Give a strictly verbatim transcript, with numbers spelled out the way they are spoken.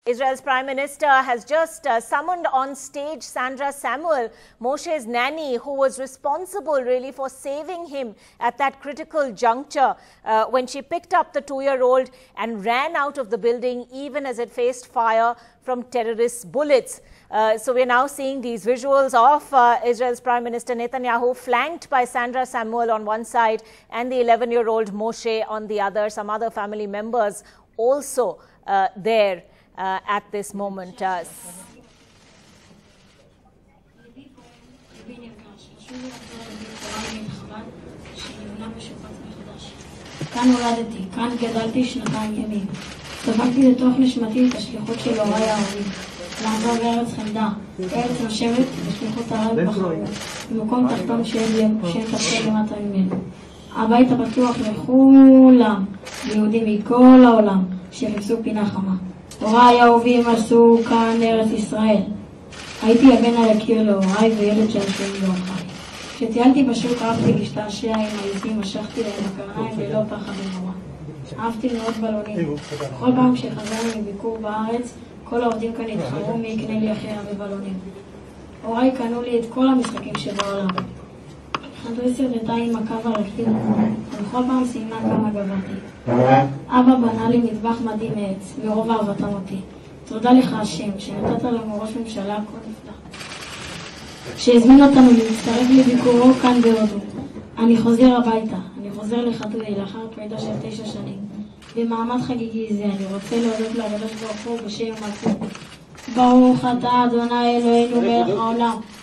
Israel's Prime Minister has just uh, summoned on stage Sandra Samuel, Moshe's nanny, who was responsible really for saving him at that critical juncture uh, when she picked up the two-year-old and ran out of the building even as it faced fire from terrorist bullets. Uh, so we're now seeing these visuals of uh, Israel's Prime Minister Netanyahu flanked by Sandra Samuel on one side and the eleven-year-old Moshe on the other. Some other family members also uh, there uh, at this moment. Uh, כאן נולדתי, כאן גדלתי שנתיים ימים. ספגתי לתוך נשמתי את השליחות של הוריי האהובים. לעבור בארץ חמדה, בארץ נושבת בשליחות הרב בחיים, במקום תחתון שאין תחתון למטה ממנו. הבית הפתוח לכולם, ליהודים מכל העולם, שחיפשו פינה חמה. הוריי האהובים עשו כאן ארץ ישראל. הייתי הבן היקיר להוריי וילד של השם להוריי. כשטיילתי בשוק אהבתי להשתעשע עם העיזים, משכתי להם הקרניים ללא פחד ונורא. אהבתי לראות בלונים. בכל פעם כשחזרנו מביקור בארץ, כל העובדים כאן התחרו מי יקנה לי הכי הרבה בלונים. הוריי קנו לי את כל המשחקים שבעולם. חדרי סרטטה עם הקו הרקטיבי, ובכל פעם סיימה כמה גברתי. אבא בנה לי מטבח מדהים מעץ, מרוב אהבתם אותי. תודה לך השם, שנתת לנו ראש ממשלה הכל נפלא. שהזמין אותנו להצטרף לביקורו כאן בהודו. אני חוזר הביתה, אני חוזר לחדרי לאחר פרידה של תשע שנים. במעמד חגיגי זה אני רוצה להודות לקדוש ברוך הוא בשם המלכות. ברוך אתה אדוני אלוהינו מלך העולם,